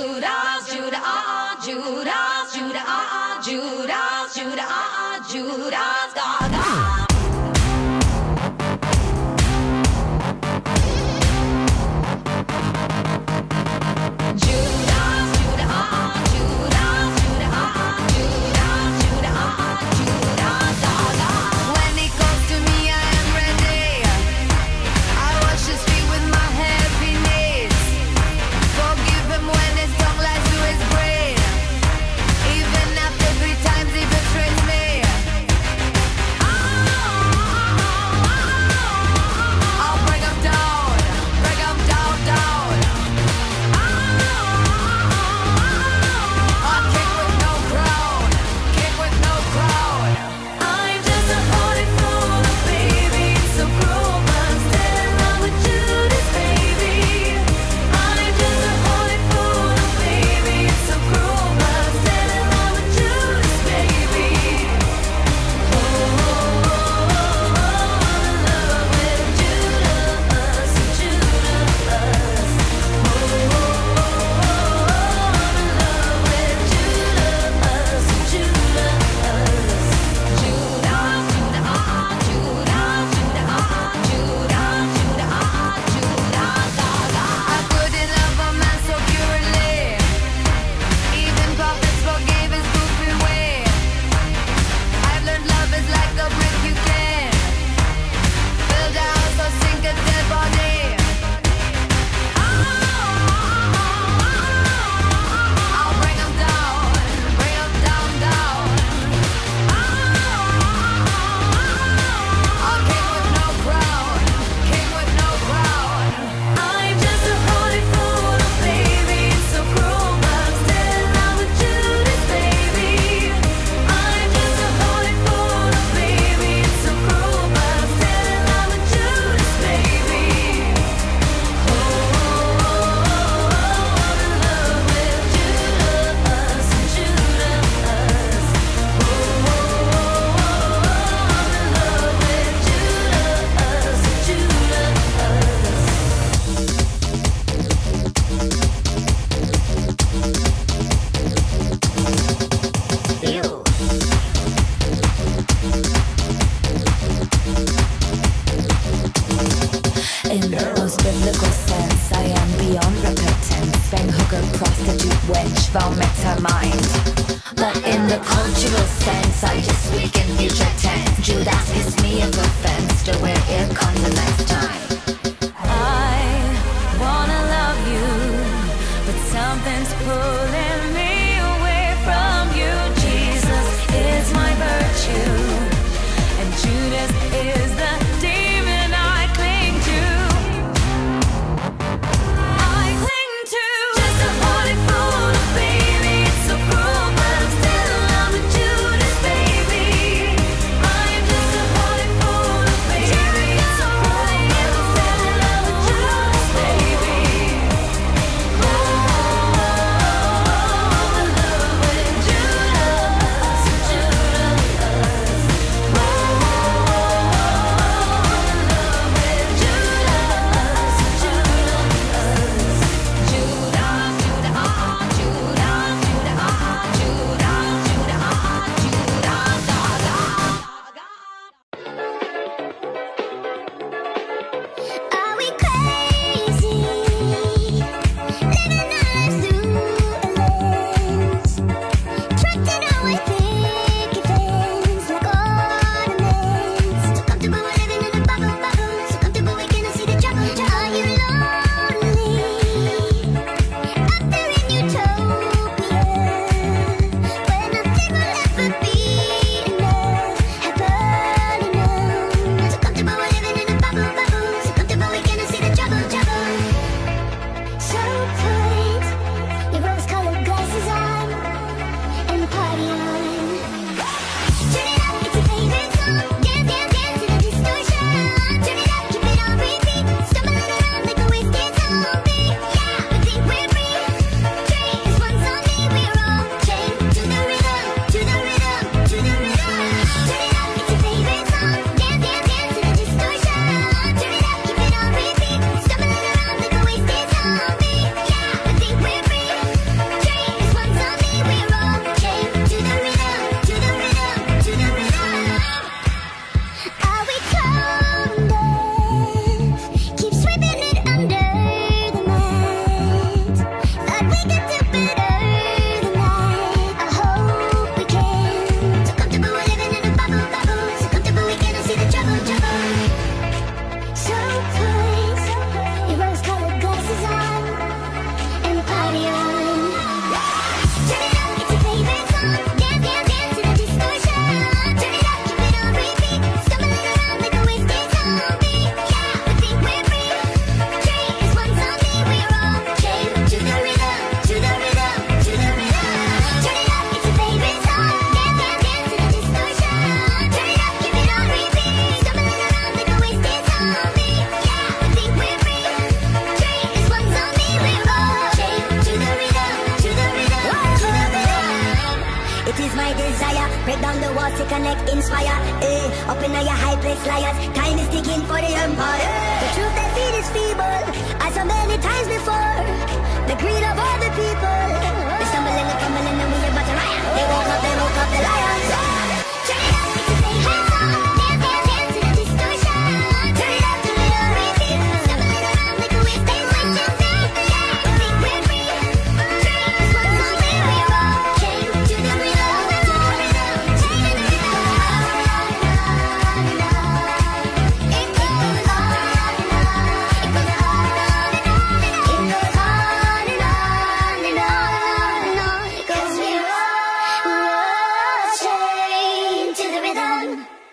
Judas, Judas, Judas, Judas, Judas, Judas, Judas, Gaga. Break down the walls to connect, inspire. Up in your high place, liars. Time is ticking for the empire. The truth they feed is feeble, as so many times before. The greed of all the people. They stumbling and fumbling and we about to riot. They woke up, the lions. Turn it up, make you say hands up. Dance, dance, dance to the distortion. Turn it up to the rhythm. Stumbling around like a waste, they switch and say, yeah, we think we're free. Drink this one song, we roll. Chain to the rhythm. Chain to the rhythm. It goes on and on. It goes on and on. It goes on and on and on and on. 'Cause we roll, chain to the rhythm.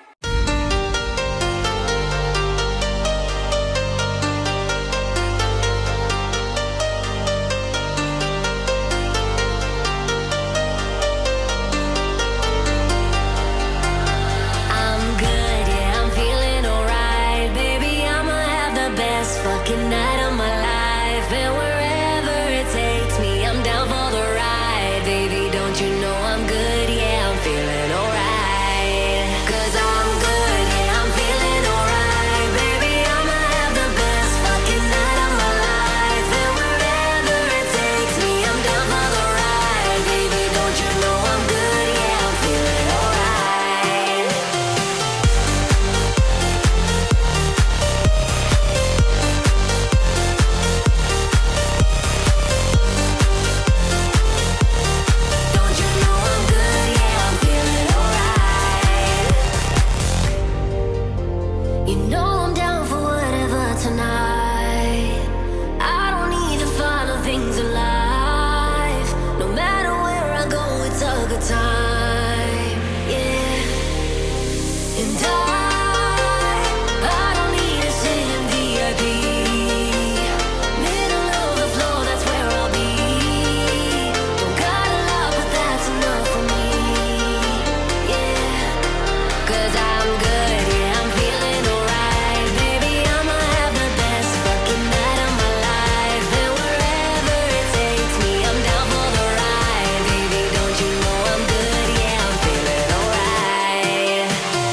I'm good, yeah, I'm feeling alright. Baby, I'ma have the best fucking night of my life. And wherever it takes me, I'm down for the ride. Baby, don't you know I'm good, yeah, I'm feeling alright. 'Cause I'm good, yeah, I'm feeling alright. Baby, I'ma have the best fucking night of my life. And wherever it takes me, I'm down for the ride. Baby, don't you know I'm good, yeah, I'm feeling alright. Don't you know I'm good, yeah, I'm feeling alright. You know I'm down for whatever tonight. I don't need to follow things in life. No matter where I go, it's a good time, yeah. And I don't need to sit in VIP. Middle of the floor, that's where I'll be. Don't got a lot, but that's enough for me, yeah. 'Cause I'm good, yeah, I'm feeling alright. Baby, I'ma have the best fucking night of my life. And wherever it takes me, I'm down for the ride. Baby, don't you know I'm good, yeah, I'm feeling alright.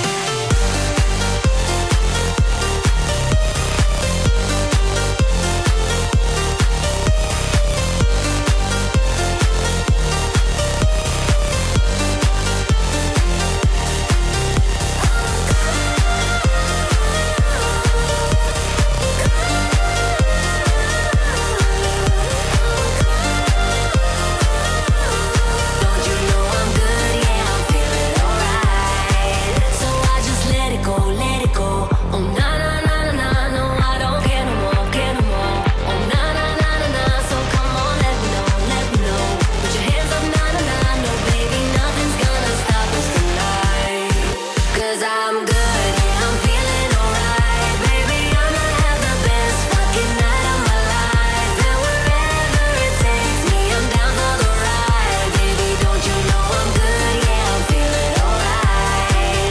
Don't you know I'm good, yeah, I'm feeling alright. So I just let it go, let it go. Oh na na na na na, no, I don't care no more, care no more. Oh na na na na na, so come on, let me know, let me know. Put your hands up, na na na, no baby, nothing's gonna stop us tonight. 'Cause I'm good, yeah, I'm feeling alright. Baby, I'ma have the best fucking night of my life. And wherever it takes me, I'm down for the ride. Baby, don't you know I'm good, yeah, I'm feeling alright.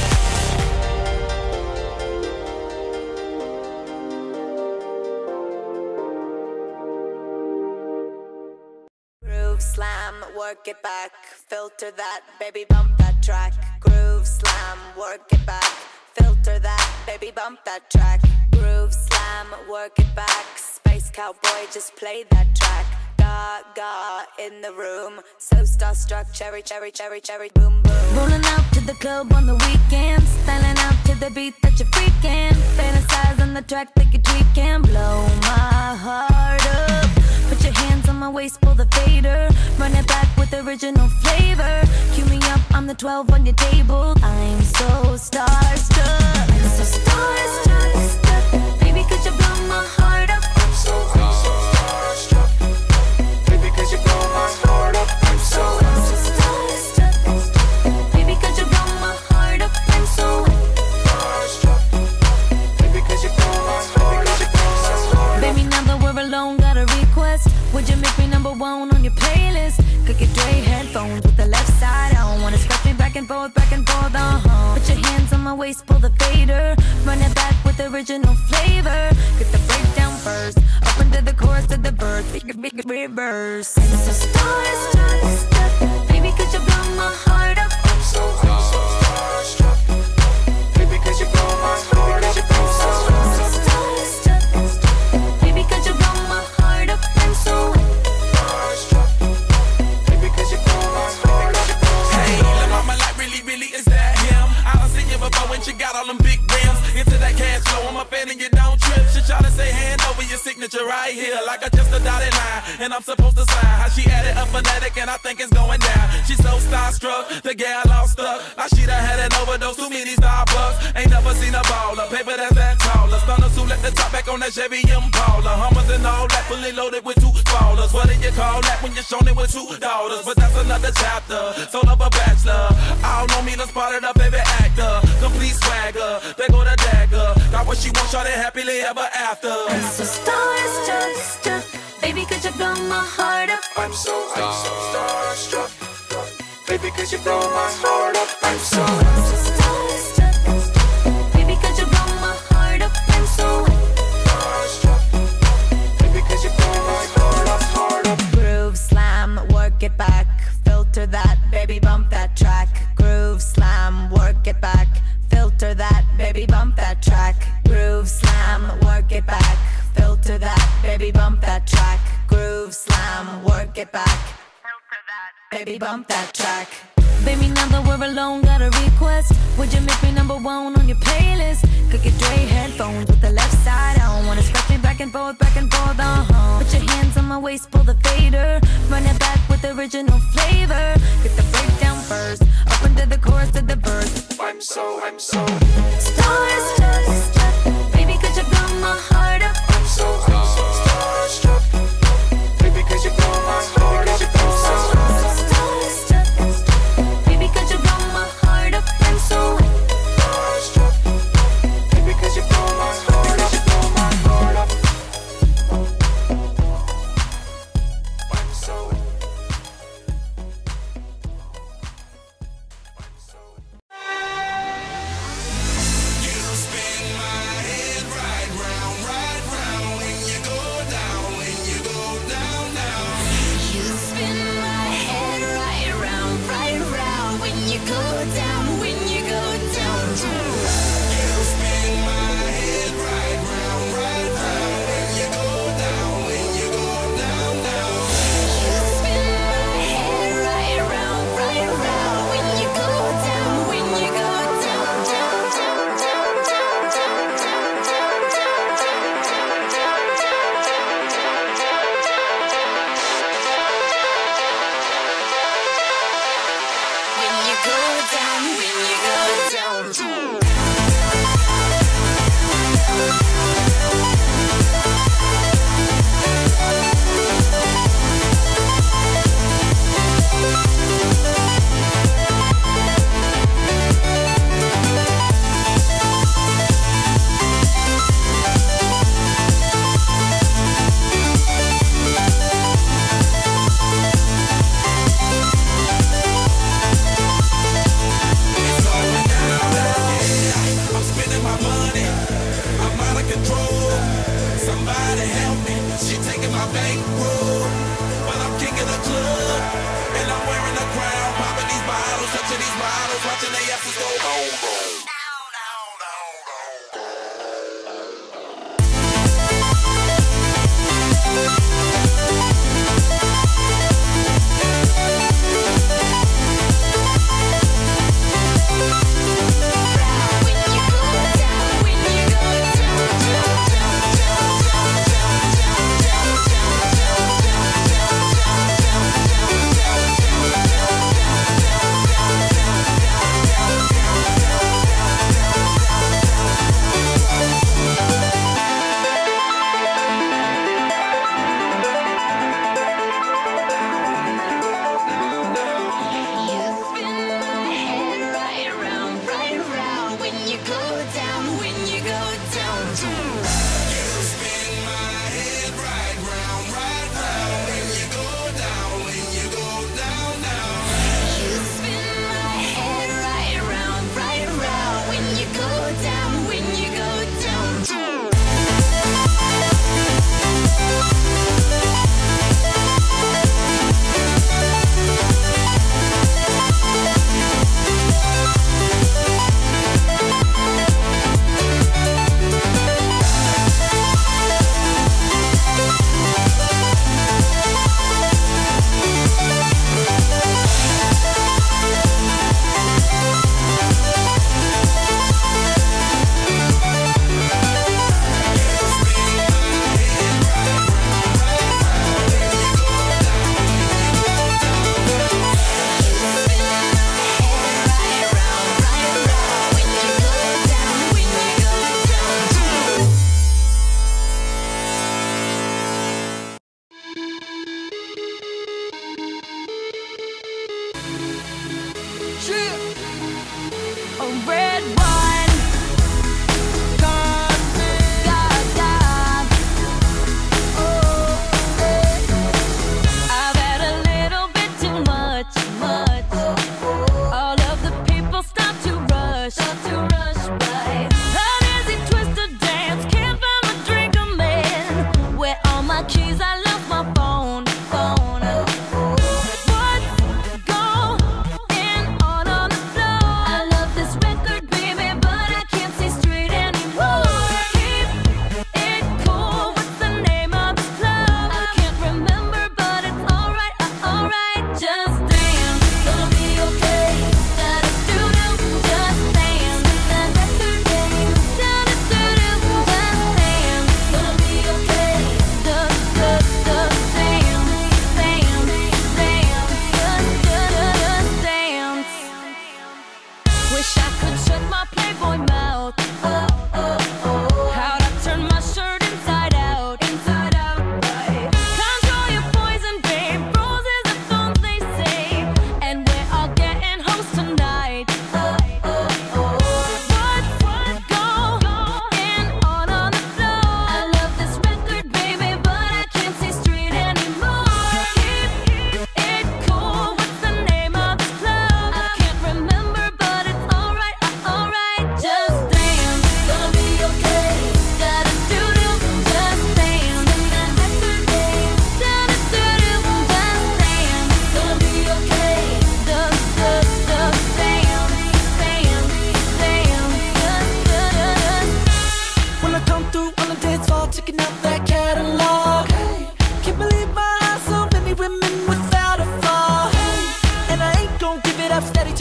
Groove slam, work it back, filter that, baby bump that track. Groove slam, work it back, filter that, baby bump that track. Groove slam, work it back, space cowboy, just play that track. Gaga in the room, so starstruck, cherry, cherry, cherry, cherry, boom, boom. Rolling out to the club on the weekends, styling out to the beat that you're freaking. Fantasize on the track like you're tweaking. Blow my heart up. Put your hands on my waist, pull the fader. Run it back with original flavor. Cue me up, I'm the 12 on your table. I'm so starstruck. I'm so starstruck. Baby, could you blow my heart up? I'm so starstruck. Baby, could you blow my heart up? I'm so starstruck. Baby, could you blow my heart up? I'm so starstruck. Baby, could you blow my heart up? Baby, now that we're alone, got a request. Would you make me number one on your playlist? Could get Dre headphones with the left side on. Wanna scratch me back and forth, Put your hands on my waist, pull the fader. Run it back with original flavor. Get the breakdown first, up into the chorus of the verse. Big reverse. I'm so starstruck. Baby, could you blow my heart up? I'm so like just a dotted line, and I'm supposed to sign. How she added a phonetic, and I think it's going down. She's so starstruck, the gal all stuck. Like she done had an overdose, too many Starbucks. Ain't never seen a baller, paper that's that taller. Stunners who let the top back on that Chevy Impala. Hummers and all that, fully loaded with 2 ballers. What do you call that when you're shown it with 2 daughters? But that's another chapter, sold up a bachelor. All know me, the spotted a baby actor. Complete swagger, they go to dagger. Got what she wants, shawty happily ever after. So starstruck, baby, could you blow my heart up? I'm so starstruck, baby, could you blow my heart up? I'm so starstruck, baby, could you blow my heart up? I'm so starstruck, baby, could you blow my heart up, heart up? Groove slam, work it back. Filter that, baby, bump that track. Groove slam, work it back. Filter that, baby, bump that track. Groove slam, work it back. Filter that, baby, bump that track. Groove slam, work it back. Filter that, baby, bump that track. Baby, now that we're alone, got a request. Would you make me #1 on your playlist? Could get Dre headphones with the left side on. Wanna scratch me back and forth, Put your hands on my waist, pull the fader. Run it back with original flavor. Get the breakdown first, up into the chorus to the verse. I'm so starstruck, baby, could you blow my heart up? I'm so starstruck, baby, could you blow my heart up? Starstruck, baby, could you blow my heart up? I'm so starstruck, baby, could you blow my heart up? Blow my heart up. I'm so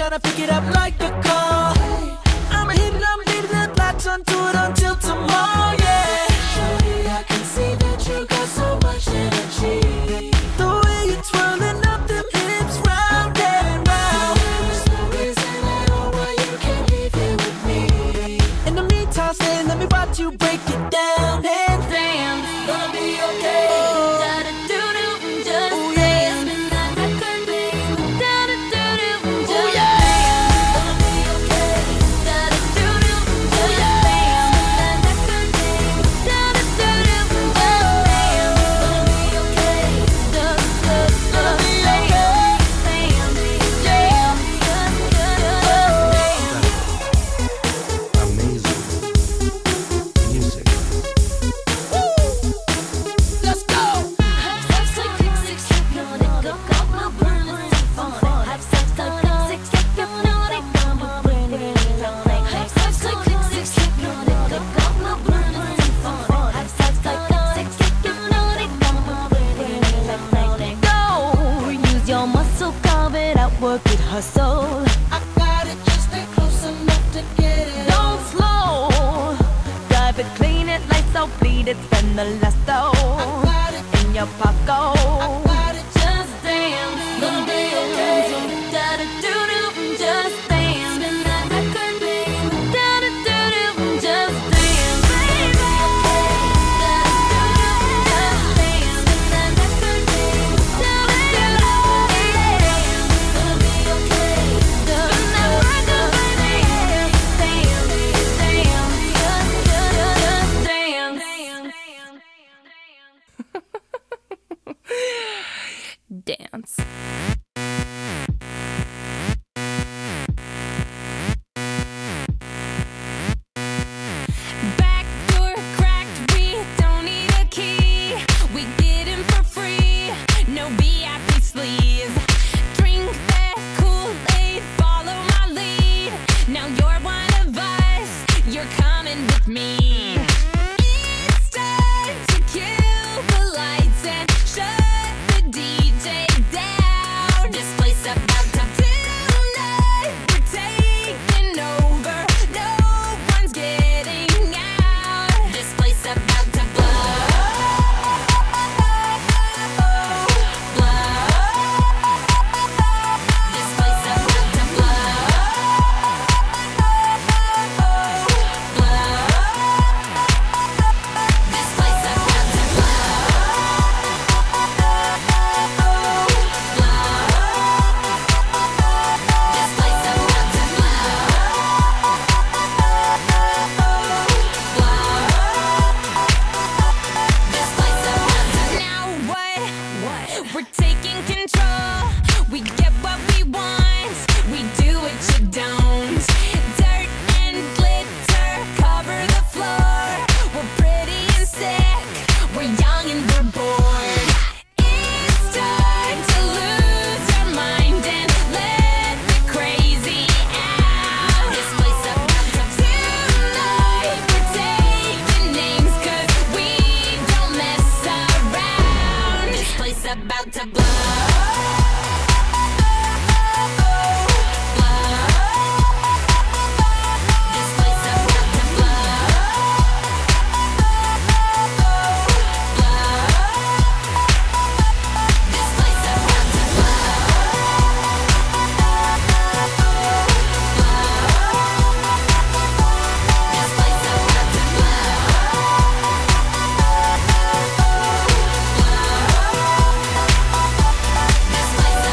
tryna pick it up like a call. I'm hitting the blocks onto it until tomorrow, yeah. Shorty, I can see that you got so much energy. The way you're twirling up them hips round and round. There's no reason at all why you can't be here with me. In the meantime, stay, let me watch you break it down. And dance, gonna be okay. Work it, hustle. I got it, just stay close enough to get it. Don't slow. Drive it, clean it, lights out, bleed it, spend the last though. I got it in your pocket. I got it, just dance. Gonna be okay. Da-da-do-do, just dance. Spin that record, baby. Da-da-do-do, just dance, baby. Da-da-do-do, just dance. Spin that record, baby. Da-da-do-do. Dance. Back door cracked, we don't need a key. We get in for free, no VIP sleeves. Drink that Kool-Aid, follow my lead. Now you're one of us, you're coming with me. It's time to kill the lights and shut the DJ down. This place about to tonight, we're taking over. No one's getting out. This place about to blow. This place about to blow. This place about to This place about to This place about to Now what? We're taking control. We get what we want. We do what you don't. Dirt and glitter cover the floor. We're pretty and sick. We're young and we're bored. It's time to lose our mind and let the crazy out. This place about to tonight. We're taking names 'cause we don't mess around. This place about to blow. This place about to This place about to This place about to This place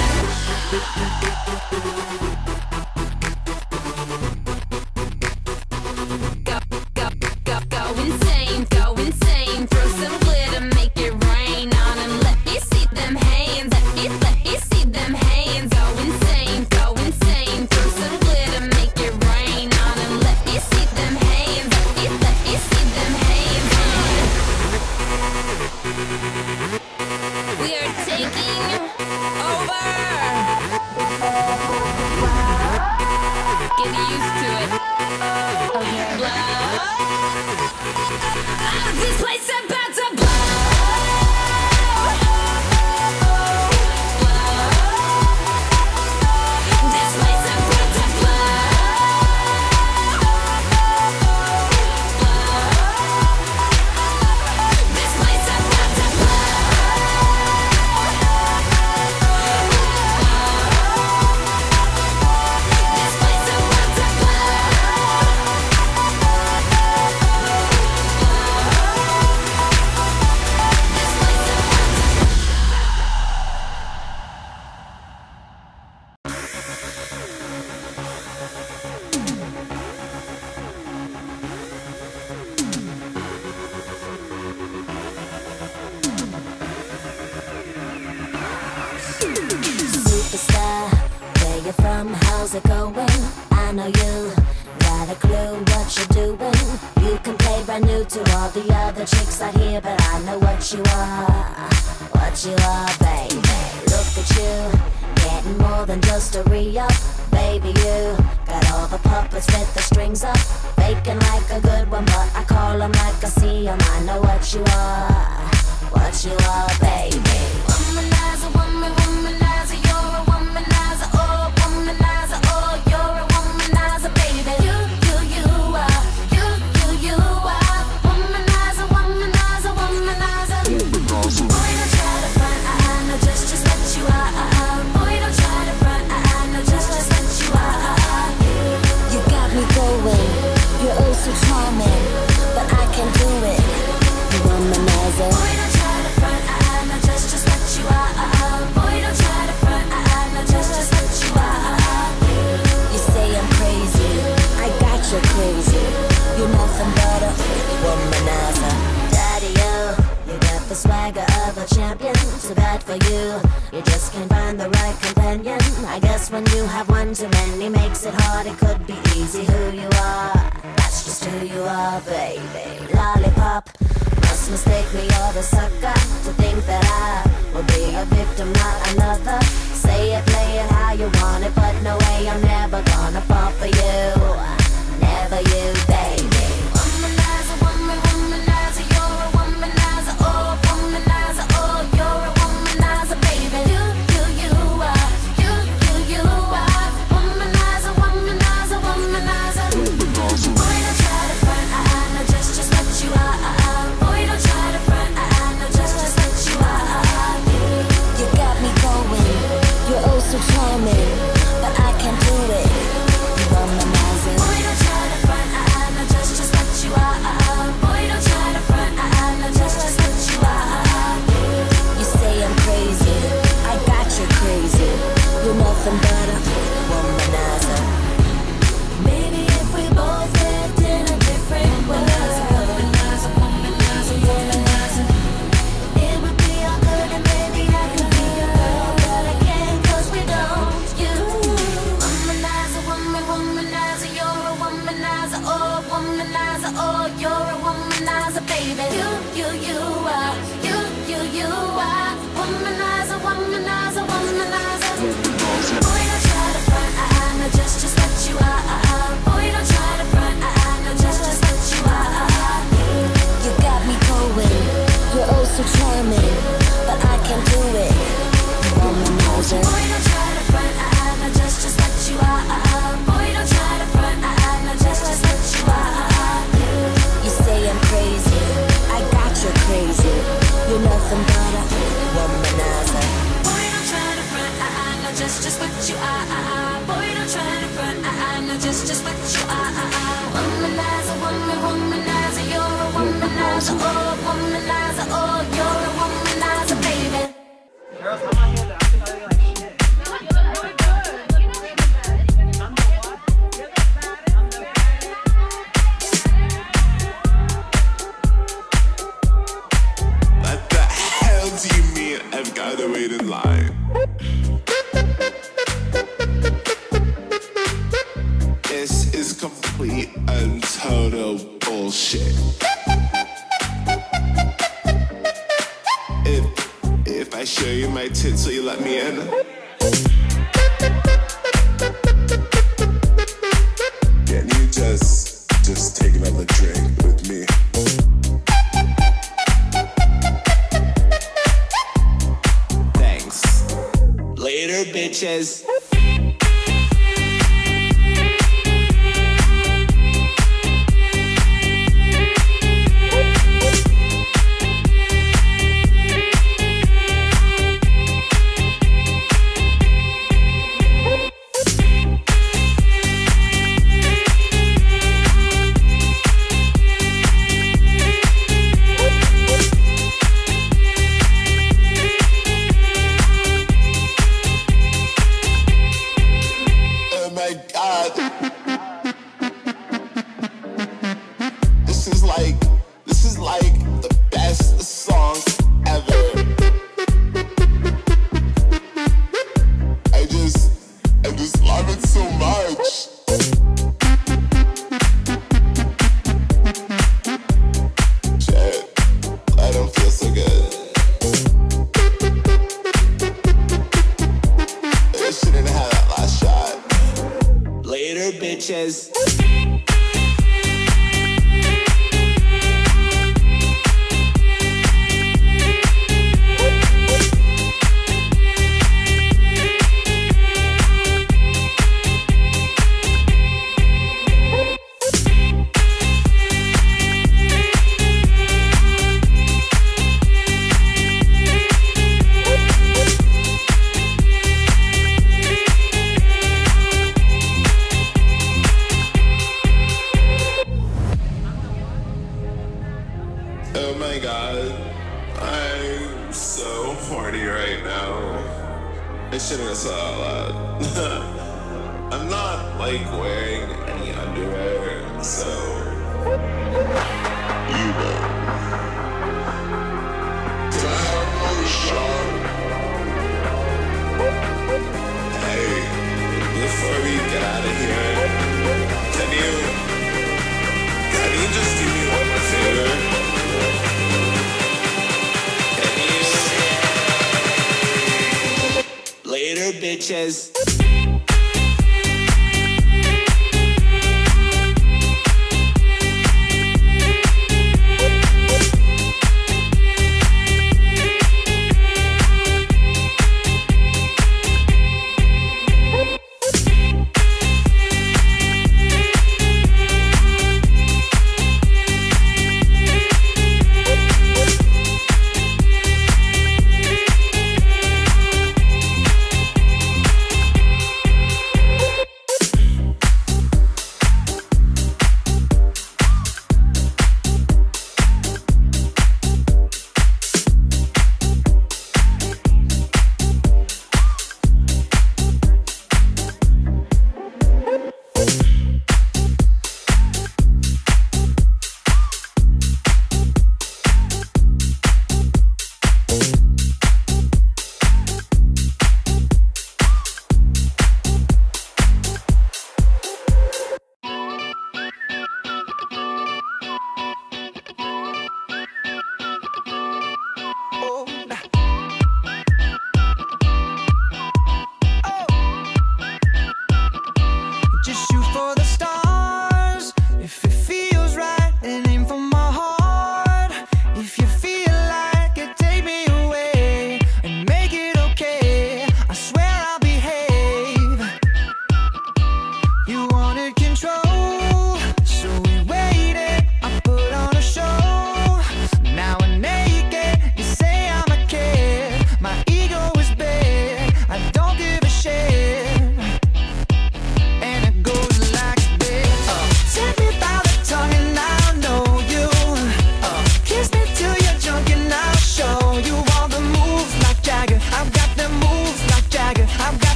about to Go insane, throw some glitter, make it rain on 'em. Let me see them hands, let me see them hands. Go insane, throw some glitter, make it rain on 'em. Let me see them hands, let me see them hands. We are taking over. Get used to it. This place about to blow. This place it going? I know you got a clue what you're doing. You can play brand new to all the other chicks out here, but I know what you are, baby. Look at you, getting more than just a re-up. Baby, you got all the puppets with the strings up, faking like a good one, but I call them like I see them. I know what you are, baby. Womanizer, womanizer, you're a womanizer, oh, womanizer, oh, you're a womanizer, baby. You are, you are, womanizer, womanizer, womanizer. Boy, don't try to front, no, just what you are. Boy, don't try to front, no, just what you are. You got me going, you're oh so charming, but I can't do it. You womanizer. Boy, don't try to front, no, just what you are. Boy, don't try to front, no, just what you are. You say I'm crazy, I got you crazy. You're nothing but a womanizer. Daddy, you got the swagger of a champion. Too bad for you, you just can't find the right companion. I guess when you have one too many makes it hard. It could be easy who you are, that's just who you are, baby. Lollipop, must mistake me, you're the sucker, to think that I will be a victim, not another. Say it, play it how you want it, but no way, I'm never gonna fall for you. Never you, baby. Womanizer, womanizer, you're a womanizer, oh, womanizer, oh, you're a womanizer, baby. You are, you are, womanizer, womanizer, womanizer. Boy, don't try to front, no, just what you are. Boy, don't try to front, no, just what you are. You got me going, you're oh so charming, but I can't do it. You womanizer. Boy, don't try to front, no, just what you are. Boy, don't try to front, no, just what you are. You say I'm crazy, I got you crazy. You're nothing but a womanizer. Maybe if we both lived in a different world, it would be all good and maybe I could be your girl, but I can't 'cause we don't. You womanizer, womanizer, you're a womanizer, oh, womanizer, oh, you're a womanizer, baby. You are, you are, womanizer, womanizer, womanizer. Boy, don't try to front, no, just what you are. Boy, don't try to front, no, just what you are. You got me going, you're oh so charming, but I can't do it. You womanizer. Boy, don't try to front, no, just what you are. Boy, don't try to front, no, just what you are. You say I'm crazy, I got you crazy. You're nothing but a womanizer. Boy, don't try to front, no, just what you are. Boy, don't try to front, no, just what you are. Womanizer, womanizer, you're a womanizer, oh, womanizer, oh, you're a womanizer, baby. Girls, I'm not here. I think I look like shit. No, you look really good. You know you're the best. I'm the what? You're the baddest. I'm the baddest. What the hell do you mean I've got to wait in line? This is complete and total bullshit. If I show you my tits, will you let me in? Can you just take another drink with me? Thanks. Later, bitches. shouldn't have that last shot. Later, bitches. Oh my god, I'm so horny right now. I shouldn't have said that out loud. I'm not like wearing any underwear, so you know. Can I have another shot? Hey, before we get out of here, can you just do me one more favor? Later, bitches.